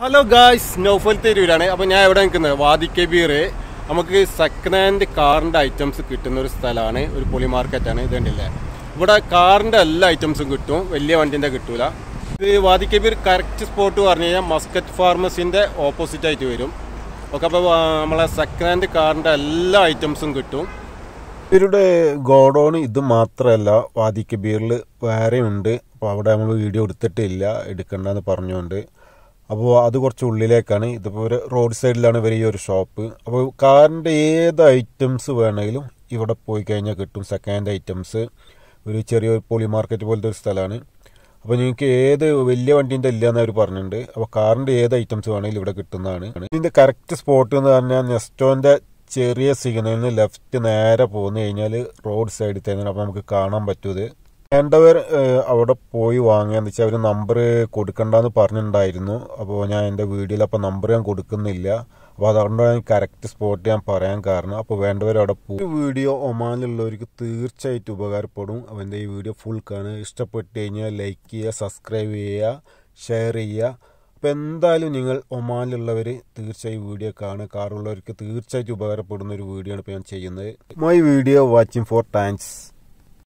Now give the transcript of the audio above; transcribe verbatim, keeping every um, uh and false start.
Hello guys, Naufal തെരൂരാണ്. അപ്പോൾ ഞാൻ എവിടെ നിൽക്കുന്നത് വാദി കബീർ. നമുക്ക് സെക്കൻഡ് ഹാൻഡ് കാറിൻ്റെ ഐറ്റംസ് കിട്ടുന്ന ഒരു സ്ഥലമാണ്, ഒരു പൊളി മാർക്കറ്റാണ്. ഇത് കണ്ടില്ലേ, ഇവിടെ കാറിൻ്റെ എല്ലാ ഐറ്റംസും കിട്ടും, വലിയ വണ്ടിൻ്റെ കിട്ടൂല. ഇത് വാദി കബീർ കറക്റ്റ് സ്പോട്ട് പറഞ്ഞു കഴിഞ്ഞാൽ മസ്കറ്റ് ഫാർമസിൻ്റെ ഓപ്പോസിറ്റ് ആയിട്ട് വരും. ഓക്കെ, അപ്പോൾ നമ്മളെ സെക്കൻഡ് ഹാൻഡ് കാറിൻ്റെ എല്ലാ ഐറ്റംസും കിട്ടും. ഇവരുടെ ഗോഡൗൺ ഇത് മാത്രമല്ല, വാദി കബീറിൽ വേറെ ഉണ്ട്. അപ്പോൾ അവിടെ നമ്മൾ വീഡിയോ എടുത്തിട്ടില്ല, എടുക്കണ്ടെന്ന് പറഞ്ഞുകൊണ്ട്. അപ്പോൾ അത് കുറച്ച് ഉള്ളിലേക്കാണ്. ഇതിപ്പോൾ ഒരു റോഡ് സൈഡിലാണ് ഇവർ ഈ ഒരു ഷോപ്പ്. അപ്പോൾ കാറിൻ്റെ ഏത് ഐറ്റംസ് വേണമെങ്കിലും ഇവിടെ പോയി കഴിഞ്ഞാൽ കിട്ടും. സെക്കൻഡ് ഹാൻഡ് ഐറ്റംസ്, ഒരു ചെറിയൊരു പൊളി മാർക്കറ്റ് പോലത്തെ ഒരു സ്ഥലമാണ്. അപ്പോൾ നിങ്ങൾക്ക് ഏത് വലിയ വണ്ടീൻ്റെ ഇല്ലയെന്ന് അവർ പറഞ്ഞിട്ടുണ്ട്. അപ്പോൾ കാറിൻ്റെ ഏത് ഐറ്റംസ് വേണമെങ്കിലും ഇവിടെ കിട്ടുന്നതാണ്. ഇതിൻ്റെ കറക്റ്റ് സ്പോട്ട് എന്ന് പറഞ്ഞാൽ നെസ്റ്റോൻ്റെ ചെറിയ സിഗ്നലിന് ലെഫ്റ്റ് നേരെ പോന്നു കഴിഞ്ഞാൽ റോഡ് സൈഡിൽ തന്നെ. അപ്പോൾ നമുക്ക് കാണാൻ പറ്റും. വേണ്ടവർ അവിടെ പോയി വാങ്ങുകയെന്ന് വെച്ചാൽ അവർ നമ്പർ കൊടുക്കണ്ടെന്ന് പറഞ്ഞിട്ടുണ്ടായിരുന്നു. അപ്പോൾ ഞാൻ എൻ്റെ വീഡിയോയിൽ അപ്പോൾ നമ്പർ ഞാൻ കൊടുക്കുന്നില്ല. അപ്പോൾ അതുകൊണ്ടാണ് കറക്റ്റ് സ്പോട്ട് ഞാൻ പറയാൻ കാരണം. അപ്പോൾ വേണ്ടവർ അവിടെ പോകും. വീഡിയോ ഒമാനിലുള്ളവർക്ക് തീർച്ചയായിട്ടും ഉപകാരപ്പെടും. അപ്പോൾ എൻ്റെ ഈ വീഡിയോ ഫുൾ കാണുക. ഇഷ്ടപ്പെട്ട് കഴിഞ്ഞാൽ ലൈക്ക് ചെയ്യുക, സബ്സ്ക്രൈബ് ചെയ്യുക, ഷെയർ ചെയ്യുക. അപ്പോൾ എന്തായാലും നിങ്ങൾ ഒമാനിലുള്ളവർ തീർച്ചയായും വീഡിയോ കാണുക. കാറുള്ളവർക്ക് തീർച്ചയായിട്ടും ഉപകാരപ്പെടുന്ന ഒരു വീഡിയോ ആണ് ഇപ്പോൾ ഞാൻ ചെയ്യുന്നത്. My video watching for thanks.